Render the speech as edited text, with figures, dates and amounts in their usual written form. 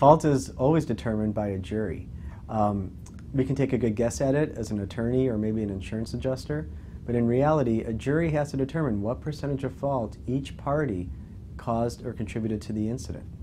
Fault is always determined by a jury. We can take a good guess at it as an attorney or maybe an insurance adjuster, but in reality, a jury has to determine what percentage of fault each party caused or contributed to the incident.